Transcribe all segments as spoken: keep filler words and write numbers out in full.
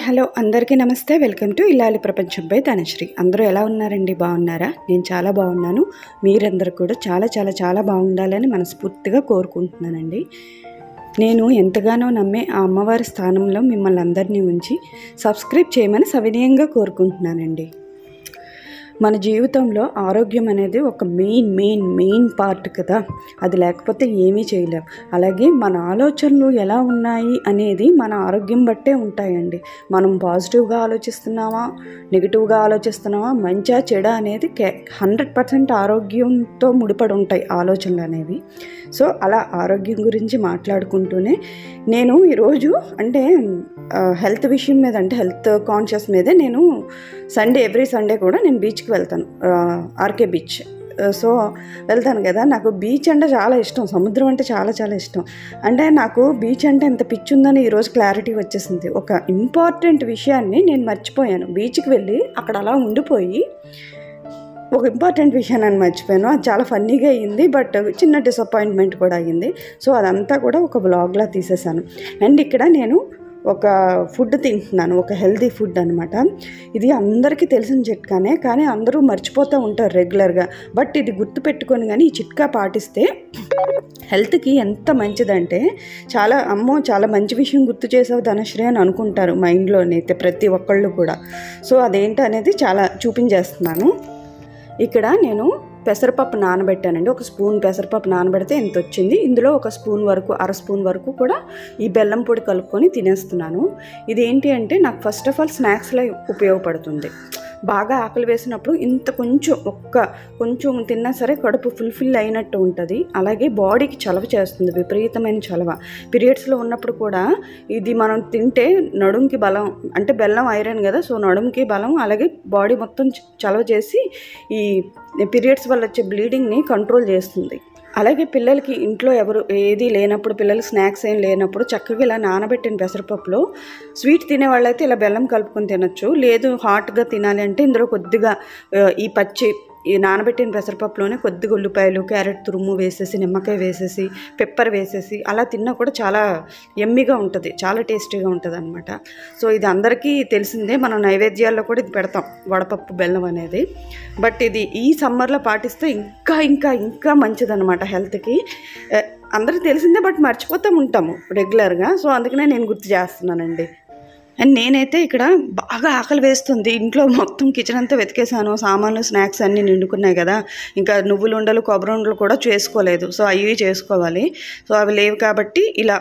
Hello అందరికీ నమస్తే. Welcome to ఇల్లాలి ప్రపంచం బై ధనశ్రీ. అందరూ ఎలా ఉన్నారండి? బాగున్నారా? నేను చాలా బాగున్నాను. మీరందరూ కూడా చాలా చాలా చాలా బాగుండాలని మనస్ఫూర్తిగా కోరుకుంటున్నానండి. నేను ఎంతగానో నమ్మే ఆ అమ్మవారి స్థానంలో మిమ్మల్ని అందరినీ ఉంచి సబ్స్క్రైబ్ చేయమని సవినయంగా కోరుకుంటున్నానండి. మన జీవితంలో ఆరోగ్యం అనేది ఒక మెయిన్ మెయిన్ మెయిన్ పార్ట్ కదా. అది లేకపోతే ఏమీ చేయలేం. అలాగే మన ఆలోచనలు ఎలా ఉన్నాయి అనేది మన ఆరోగ్యం బట్టే ఉంటాయండి. మనం పాజిటివ్గా ఆలోచిస్తున్నామా, నెగిటివ్గా ఆలోచిస్తున్నామా, మంచా చెడా అనేది కే హండ్రెడ్ పర్సెంట్ ఆరోగ్యంతో ముడిపడి ఉంటాయి ఆలోచనలు అనేవి. సో అలా ఆరోగ్యం గురించి మాట్లాడుకుంటూనే నేను ఈరోజు అంటే హెల్త్ విషయం మీద అంటే హెల్త్ కాన్షియస్ మీదే నేను సండే ఎవ్రీ సండే కూడా నేను బీచ్కి వెళ్తాను. RK beach. సో వెళ్తాను కదా. నాకు బీచ్ అంటే చాలా ఇష్టం, సముద్రం అంటే చాలా చాలా ఇష్టం. అంటే నాకు బీచ్ అంటే ఎంత పిచ్చి ఉందని ఈరోజు క్లారిటీ వచ్చేసింది. ఒక ఇంపార్టెంట్ విషయాన్ని నేను మర్చిపోయాను. బీచ్కి వెళ్ళి అక్కడ అలా ఉండిపోయి ఒక ఇంపార్టెంట్ విషయాన్ని మర్చిపోయాను. అది చాలా ఫన్నీగా అయ్యింది, బట్ చిన్న డిసప్పాయింట్మెంట్ కూడా అయ్యింది. సో అదంతా కూడా ఒక వ్లాగ్లా తీసేసాను. అండ్ ఇక్కడ నేను ఒక ఫుడ్ తింటున్నాను, ఒక హెల్తీ ఫుడ్ అనమాట. ఇది అందరికీ తెలిసిన చిట్కానే, కానీ అందరూ మర్చిపోతూ ఉంటారు రెగ్యులర్గా. బట్ ఇది గుర్తుపెట్టుకొని కానీ ఈ చిట్కా పాటిస్తే హెల్త్కి ఎంత మంచిదంటే చాలా అమ్మో చాలా మంచి విషయం గుర్తు చేసావు ధనశ్రీ అని అనుకుంటారు మైండ్లోనైతే ప్రతి ఒక్కళ్ళు కూడా. సో అదేంటి అనేది చాలా చూపించేస్తున్నాను. ఇక్కడ నేను పెసరపప్పు నానబెట్టానండి. ఒక స్పూన్ పెసరపప్పు నానబెడితే ఎంత వచ్చింది. ఇందులో ఒక స్పూన్ వరకు అర స్పూన్ వరకు కూడా ఈ బెల్లం పొడి కలుపుకొని తినేస్తున్నాను. ఇది ఏంటి అంటే నాకు ఫస్ట్ ఆఫ్ ఆల్ స్నాక్స్లో ఉపయోగపడుతుంది. బాగా ఆకలి వేసినప్పుడు ఇంత కొంచెం ఒక్క కొంచెం తిన్నా సరే కడుపు ఫుల్ఫిల్ అయినట్టు ఉంటుంది. అలాగే బాడీకి చలవ చేస్తుంది, విపరీతమైన చలవ. పీరియడ్స్లో ఉన్నప్పుడు కూడా ఇది మనం తింటే నడుంకి బలం, అంటే బెల్లం ఐరన్ కదా, సో నడుంకి బలం, అలాగే బాడీ మొత్తం చలవ చేసి ఈ పీరియడ్స్ వల్ల వచ్చే బ్లీడింగ్ని కంట్రోల్ చేస్తుంది. అలాగే పిల్లలకి ఇంట్లో ఎవరు ఏది లేనప్పుడు, పిల్లలు స్నాక్స్ ఏం లేనప్పుడు చక్కగా ఇలా నానబెట్టిన పెసరపప్పులో స్వీట్ తినే వాళ్ళైతే ఇలా బెల్లం కలుపుకొని తినచ్చు. లేదు హాట్గా తినాలి అంటే ఇందులో కొద్దిగా ఈ పచ్చి ఈ నానబెట్టిన పెసరపప్పులోనే కొద్దిగా ఉల్లిపాయలు, క్యారెట్ తురుము వేసేసి, నిమ్మకాయ వేసేసి, పెప్పర్ వేసేసి అలా తిన్నా కూడా చాలా యమ్మీగా ఉంటుంది, చాలా టేస్టీగా ఉంటుంది అనమాట. సో ఇది అందరికీ తెలిసిందే, మనం నైవేద్యాల్లో కూడా ఇది పెడతాం, వడపప్పు బెల్లం అనేది. బట్ ఇది ఈ సమ్మర్లో పాటిస్తే ఇంకా ఇంకా ఇంకా మంచిదన్నమాట హెల్త్కి. అందరికీ తెలిసిందే, బట్ మర్చిపోతూ ఉంటాము రెగ్యులర్గా. సో అందుకనే నేను గుర్తు చేస్తున్నానండి. అండ్ నేనైతే ఇక్కడ బాగా ఆకలి వేస్తుంది. ఇంట్లో మొత్తం కిచెన్ అంతా వెతికేసాను, సామాన్లు స్నాక్స్ అన్నీ నిండుకున్నాయి కదా. ఇంకా నువ్వులు ఉండలు, కొబ్బరి ఉండలు కూడా చేసుకోలేదు. సో అవి చేసుకోవాలి. సో అవి లేవు కాబట్టి ఇలా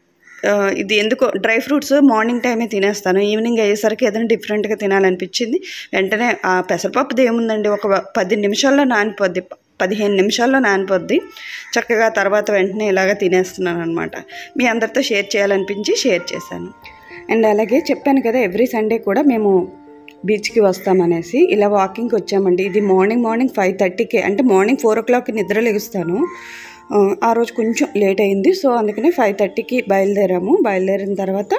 ఇది ఎందుకో డ్రై ఫ్రూట్స్ మార్నింగ్ టైమే తినేస్తాను. ఈవినింగ్ అయ్యేసరికి ఏదైనా డిఫరెంట్గా తినాలనిపించింది. వెంటనే ఆ పెసరపప్పుది ఏముందండి, ఒక పది నిమిషాల్లో నానిపోద్ది, పదిహేను నిమిషాల్లో నానిపోద్ది చక్కగా. తర్వాత వెంటనే ఇలాగ తినేస్తున్నాను అనమాట. మీ అందరితో షేర్ చేయాలనిపించి షేర్ చేశాను. అండ్ అలాగే చెప్పాను కదా ఎవ్రీ సండే కూడా మేము బీచ్కి వస్తామనేసి ఇలా వాకింగ్కి వచ్చామండి. ఇది మార్నింగ్ మార్నింగ్ ఫైవ్ థర్టీకే అంటే మార్నింగ్ ఫోర్ ఓ క్లాక్కి నిద్ర లెగుస్తాను. ఆ రోజు కొంచెం లేట్ అయింది. సో అందుకనే ఫైవ్ థర్టీకి బయలుదేరాము. బయలుదేరిన తర్వాత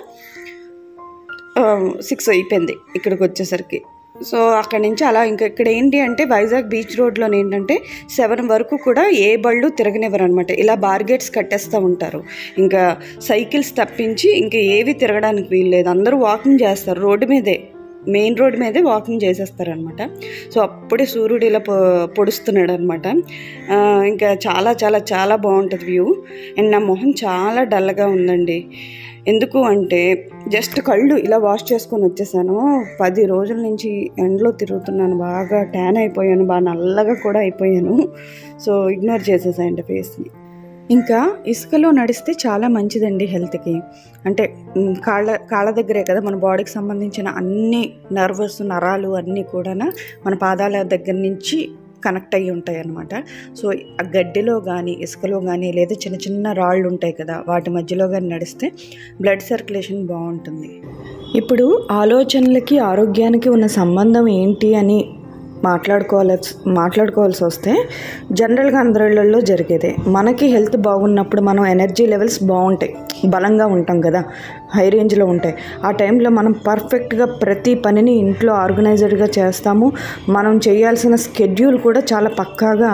సిక్స్ అయిపోయింది ఇక్కడికి వచ్చేసరికి. సో అక్కడి నుంచి అలా ఇంకా ఇక్కడ ఏంటి అంటే వైజాగ్ బీచ్ రోడ్లో ఏంటంటే సెవెన్ వరకు కూడా ఏ బళ్ళు తిరగనివ్వరు అనమాట. ఇలా బార్గేట్స్ కట్టేస్తూ ఉంటారు. ఇంకా సైకిల్స్ తప్పించి ఇంకా ఏవి తిరగడానికి వీల్లేదు. అందరూ వాకింగ్ చేస్తారు రోడ్డు మీదే, మెయిన్ రోడ్ మీదే వాకింగ్ చేసేస్తారనమాట. సో అప్పుడే సూర్యుడు ఇలా పొ పొడుస్తున్నాడు అనమాట. ఇంకా చాలా చాలా చాలా బాగుంటుంది వ్యూ. అండ్ నా మొహం చాలా డల్గా ఉందండి. ఎందుకు అంటే జస్ట్ కళ్ళు ఇలా వాష్ చేసుకొని వచ్చేసాను. పది రోజుల నుంచి ఎండలో తిరుగుతున్నాను, బాగా ట్యాన్ అయిపోయాను, బాగా నల్లగా కూడా అయిపోయాను. సో ఇగ్నోర్ చేసేసాయండి ఫేస్ని. ఇంకా ఇసుకలో నడిస్తే చాలా మంచిదండి హెల్త్కి. అంటే కాళ్ళ కాళ్ళ దగ్గరే కదా మన బాడీకి సంబంధించిన అన్ని నర్వస్ నరాలు అన్నీ కూడా మన పాదాల దగ్గర నుంచి కనెక్ట్ అయ్యి ఉంటాయి అన్నమాట. సో ఆ గడ్డిలో కానీ ఇసుకలో కానీ లేదా చిన్న చిన్న రాళ్ళు ఉంటాయి కదా, వాటి మధ్యలో కానీ నడిస్తే బ్లడ్ సర్క్యులేషన్ బాగుంటుంది. ఇప్పుడు ఆలోచనలకి ఆరోగ్యానికి ఉన్న సంబంధం ఏంటి అని మాట్లాడుకోవాల్సి మాట్లాడుకోవాల్సి వస్తే జనరల్గా అందరిళ్ళల్లో జరిగేదే. మనకి హెల్త్ బాగున్నప్పుడు మనం ఎనర్జీ లెవెల్స్ బాగుంటాయి, బలంగా ఉంటాం కదా. హై రేంజ్లో ఉంటాయి. ఆ టైంలో మనం పర్ఫెక్ట్గా ప్రతి పనిని ఇంట్లో ఆర్గనైజ్డ్గా చేస్తాము. మనం చేయాల్సిన స్కెడ్యూల్ కూడా చాలా పక్కాగా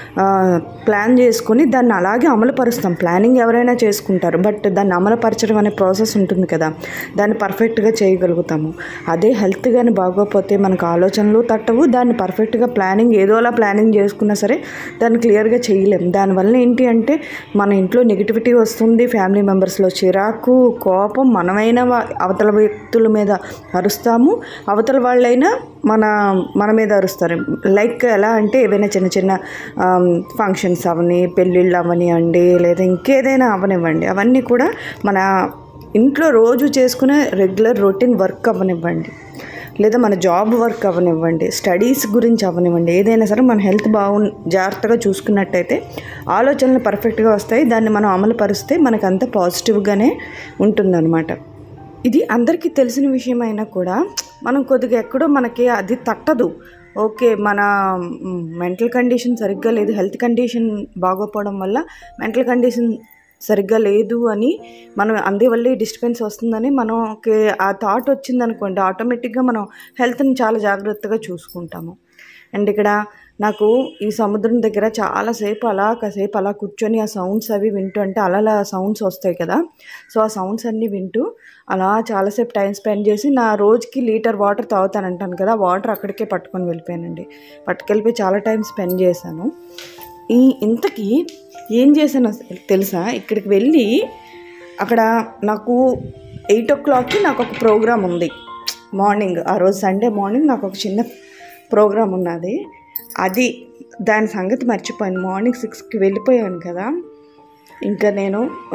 ప్లాన్ చేసుకొని దాన్ని అలాగే అమలుపరుస్తాం. ప్లానింగ్ ఎవరైనా చేసుకుంటారు, బట్ దాన్ని అమలుపరచడం అనే ప్రాసెస్ ఉంటుంది కదా, దాన్ని పర్ఫెక్ట్గా చేయగలుగుతాము. అదే హెల్త్ కానీ బాగోకపోతే మనకు ఆలోచనలు తట్టవు. దాన్ని పర్ఫెక్ట్గా ప్లానింగ్ ఏదోలా ప్లానింగ్ చేసుకున్నా సరే దాన్ని క్లియర్గా చేయలేం. దానివల్ల ఏంటి అంటే మన ఇంట్లో నెగిటివిటీ వస్తుంది, ఫ్యామిలీ మెంబర్స్లో చిరాకు, కోపం, మనమైన అవతల వ్యక్తుల మీద అరుస్తాము, అవతల వాళ్ళైనా మన మన మీద అరుస్తారు. లైక్ ఎలా అంటే ఏవైనా చిన్న చిన్న ఫంక్షన్స్ అవని, పెళ్ళిళ్ళు అవని అండి, లేదా ఇంకేదైనా అవనివ్వండి, అవన్నీ కూడా మన ఇంట్లో రోజు చేసుకునే రెగ్యులర్ రొటీన్ వర్క్ అవనివ్వండి, లేదా మన జాబ్ వర్క్ అవనివ్వండి, స్టడీస్ గురించి అవనివ్వండి, ఏదైనా సరే మన హెల్త్ బాగు జాగ్రత్తగా చూసుకున్నట్టయితే ఆలోచనలు పర్ఫెక్ట్గా వస్తాయి. దాన్ని మనం అమలు పరిస్తే మనకు అంత పాజిటివ్గానే ఉంటుందన్నమాట. ఇది అందరికీ తెలిసిన విషయం అయినా కూడా మనం కొద్దిగా ఎక్కడో మనకి అది తట్టదు. ఓకే, మన మెంటల్ కండిషన్ సరిగ్గా లేదు, హెల్త్ కండిషన్ బాగోపోవడం వల్ల మెంటల్ కండిషన్ సరిగ్గా లేదు అని మనం అందువల్ల డిస్టర్బెన్స్ వస్తుందని మనకి ఆ థాట్ వచ్చిందనుకోండి, ఆటోమేటిక్గా మనం హెల్త్ని చాలా జాగ్రత్తగా చూసుకుంటాము. అండ్ ఇక్కడ నాకు ఈ సముద్రం దగ్గర చాలాసేపు అలా కాసేపు అలా కూర్చొని ఆ సౌండ్స్ అవి వింటూ, అంటే అలా అలా సౌండ్స్ వస్తాయి కదా, సో ఆ సౌండ్స్ అన్నీ వింటూ అలా చాలాసేపు టైం స్పెండ్ చేసి నా రోజుకి లీటర్ వాటర్ తాగుతానంటాను కదా, వాటర్ అక్కడికే పట్టుకొని వెళ్ళిపోయానండి. పట్టుకెళ్ళిపోయి చాలా టైం స్పెండ్ చేశాను. ఈ ఇంతకీ ఏం చేశానో తెలుసా, ఇక్కడికి వెళ్ళి అక్కడ నాకు ఎయిట్ ఓ క్లాక్కి నాకు ఒక ప్రోగ్రామ్ ఉంది మార్నింగ్. ఆ రోజు సండే మార్నింగ్ నాకు ఒక చిన్న ప్రోగ్రామ్ ఉన్నది. అది దాని సంగతి మర్చిపోయాను. మార్నింగ్ సిక్స్కి వెళ్ళిపోయాను కదా, ఇంకా నేను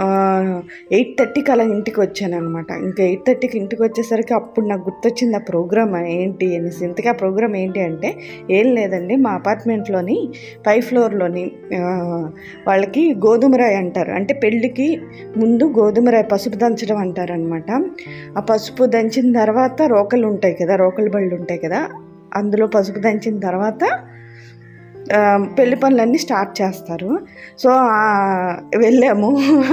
ఎయిట్ థర్టీకి అలా ఇంటికి వచ్చాను అనమాట. ఇంకా ఎయిట్ థర్టీకి ఇంటికి వచ్చేసరికి అప్పుడు నాకు గుర్తొచ్చింది ఆ ప్రోగ్రామ్ ఏంటి అనేసి. ఇంతకీ ఆ ప్రోగ్రామ్ ఏంటి అంటే ఏం లేదండి, మా అపార్ట్మెంట్లోని పై ఫ్లోర్లోని వాళ్ళకి గోధుమరాయి అంటారు, అంటే పెళ్ళికి ముందు గోధుమరాయి పసుపు దంచడం అంటారనమాట. ఆ పసుపు దంచిన తర్వాత రోకలు ఉంటాయి కదా, రోకలు బళ్ళు ఉంటాయి కదా, అందులో పసుపు దంచిన తర్వాత పెళ్లి పనులన్నీ స్టార్ట్ చేస్తారు. సో వెళ్ళాము,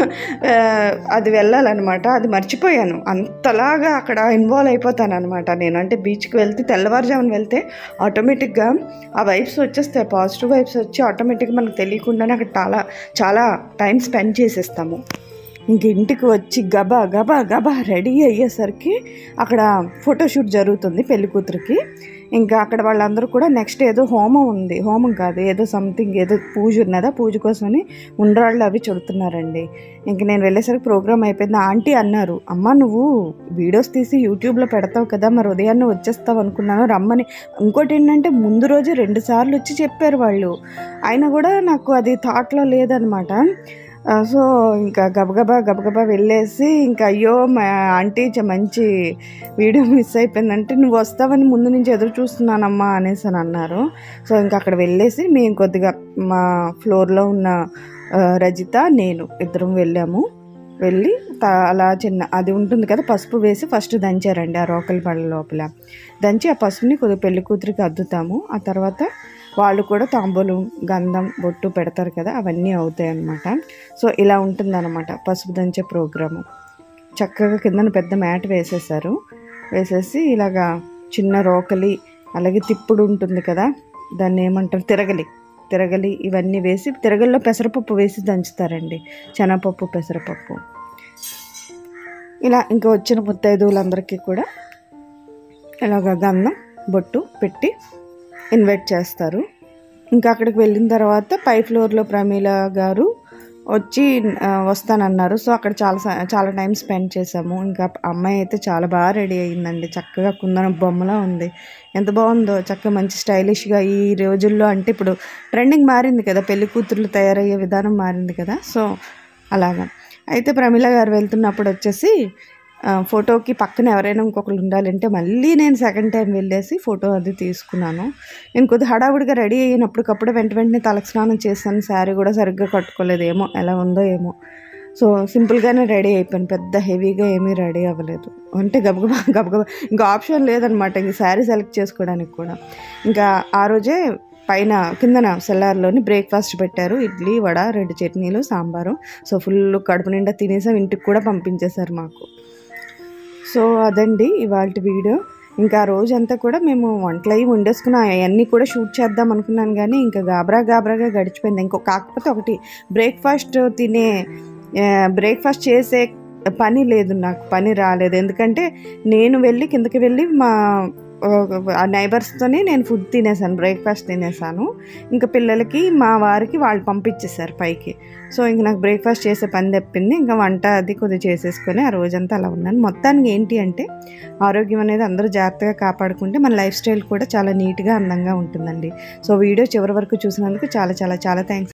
అది వెళ్ళాలన్నమాట. అది మర్చిపోయాను, అంతలాగా అక్కడ ఇన్వాల్వ్ అయిపోతాను అనమాట నేను. అంటే బీచ్కి వెళ్తే తెల్లవారుజామున వెళ్తే ఆటోమేటిక్గా ఆ వైబ్స్ వచ్చేస్తాయి, పాజిటివ్ వైబ్స్ వచ్చి ఆటోమేటిక్గా మనకు తెలియకుండానే అక్కడ చాలా చాలా టైం స్పెండ్ చేసేస్తాము. ఇంక ఇంటికి వచ్చి గబా గబా గబా రెడీ అయ్యేసరికి అక్కడ ఫోటోషూట్ జరుగుతుంది పెళ్లి కూతురికి. ఇంకా అక్కడ వాళ్ళందరూ కూడా నెక్స్ట్ ఏదో హోమం ఉంది, హోమం కాదు ఏదో సంథింగ్ ఏదో పూజ ఉన్నదా, పూజ కోసమని ఉండ్రాళ్ళు అవి చుడుతున్నారండి. ఇంక నేను వెళ్ళేసరికి ప్రోగ్రామ్ అయిపోయింది. ఆంటీ అన్నారు, అమ్మ నువ్వు వీడియోస్ తీసి యూట్యూబ్లో పెడతావు కదా, మరి ఉదయాన్నే వచ్చేస్తావు అనుకున్నాను రమ్మని. ఇంకోటి ఏంటంటే ముందు రోజు రెండు సార్లు వచ్చి చెప్పారు వాళ్ళు, అయినా కూడా నాకు అది థాట్లో లేదనమాట. సో ఇంకా గబగబా గబగబా వెళ్ళేసి ఇంకా అయ్యో మా ఆంటీ మంచి వీడియో మిస్ అయిపోయిందంటే నువ్వు వస్తావని ముందు నుంచి ఎదురు చూస్తున్నానమ్మా అనేసి అని అన్నారు. సో ఇంకా అక్కడ వెళ్ళేసి మేము కొద్దిగా మా ఫ్లోర్లో ఉన్న రజిత నేను ఇద్దరం వెళ్ళాము. వెళ్ళి అలా చిన్న అది ఉంటుంది కదా పసుపు వేసి ఫస్ట్ దంచారండి ఆ రోకలి పళ్ళ లోపల. దంచి ఆ పసుపుని కొద్దిగా పెళ్లి కూతురికి అద్దుతాము. ఆ తర్వాత వాళ్ళు కూడా తాంబూలం గంధం బొట్టు పెడతారు కదా, అవన్నీ అవుతాయి అన్నమాట. సో ఇలా ఉంటుందన్నమాట పసుపు దంచే ప్రోగ్రాము. చక్కగా కిందన పెద్ద మ్యాట్ వేసేసారు, వేసేసి ఇలాగా చిన్న రోకలి అలాగే తిప్పుడు ఉంటుంది కదా, దాన్ని ఏమంటారు తిరగలి తిరగలి ఇవన్నీ వేసి, తిరగల్లో పెసరపప్పు వేసి దంచుతారండి, శనగపప్పు పెసరపప్పు. ఇలా ఇంకా వచ్చిన ముత్తైదువులందరికీ కూడా ఇలాగ గంధం బొట్టు పెట్టి ఇన్వైట్ చేస్తారు. ఇంకా అక్కడికి వెళ్ళిన తర్వాత పై ఫ్లోర్లో ప్రమీల గారు వచ్చి వస్తానన్నారు. సో అక్కడ చాలా చాలా టైం స్పెండ్ చేసాము. ఇంకా అమ్మాయి అయితే చాలా బాగా రెడీ అయ్యిందండి, చక్కగా కుందన బొమ్మలా ఉంది, ఎంత బాగుందో, చక్కగా మంచి స్టైలిష్గా. ఈ రోజుల్లో అంటే ఇప్పుడు ట్రెండింగ్ మారింది కదా, పెళ్లి కూతుర్లు తయారయ్యే విధానం మారింది కదా, సో అలాగా. అయితే ప్రమీల గారు వెళ్తున్నప్పుడు వచ్చేసి ఫోటోకి పక్కన ఎవరైనా ఇంకొకరు ఉండాలంటే మళ్ళీ నేను సెకండ్ టైం వెళ్ళేసి ఫోటో అది తీసుకున్నాను. నేను కొద్దిగా హడావుడిగా రెడీ అయినప్పటికప్పుడు వెంట వెంటనే తలకు స్నానం చేశాను, శారీ కూడా సరిగ్గా కట్టుకోలేదు, ఏమో ఎలా ఉందో ఏమో. సో సింపుల్గానే రెడీ అయిపోయాను, పెద్ద హెవీగా ఏమీ రెడీ అవ్వలేదు. అంటే గబగబా గబగబా ఇంకా ఆప్షన్ లేదనమాట ఇంక శారీ సెలెక్ట్ చేసుకోవడానికి కూడా. ఇంకా ఆ రోజే పైన కిందన సెల్లార్లోని బ్రేక్ఫాస్ట్ పెట్టారు, ఇడ్లీ వడ రెండు చట్నీలు సాంబారు. సో ఫుల్ కడుపు నిండా తినేసాం, ఇంటికి కూడా పంపించేశారు మాకు. సో అదండి ఇవాల్టి వీడియో. ఇంకా ఆ రోజంతా కూడా మేము వంటలు అవి వండేసుకుని అవన్నీ కూడా షూట్ చేద్దాం అనుకున్నాను, కానీ ఇంకా గాబరా గాబరాగా గడిచిపోయింది. ఇంకో కాకపోతే ఒకటి, బ్రేక్ఫాస్ట్ తినే బ్రేక్ఫాస్ట్ చేసే పని లేదు, నాకు పని రాలేదు. ఎందుకంటే నేను వెళ్ళి కిందకి వెళ్ళి మా ఆ నైబర్స్తోనే నేను ఫుడ్ తినేసాను, బ్రేక్ఫాస్ట్ తినేసాను. ఇంకా పిల్లలకి మా వారికి వాళ్ళు పంపించేశారు పైకి. సో ఇంక నాకు బ్రేక్ఫాస్ట్ చేసే పని తప్పింది. ఇంకా వంట అది కొద్దిగా చేసేసుకొని ఆ రోజంతా అలా ఉన్నాను. మొత్తానికి ఏంటి అంటే ఆరోగ్యం అనేది అందరూ జాగ్రత్తగా కాపాడుకుంటే మన లైఫ్ స్టైల్ కూడా చాలా నీట్గా అందంగా ఉంటుందండి. సో వీడియో చివరి వరకు చూసినందుకు చాలా చాలా చాలా థ్యాంక్స్.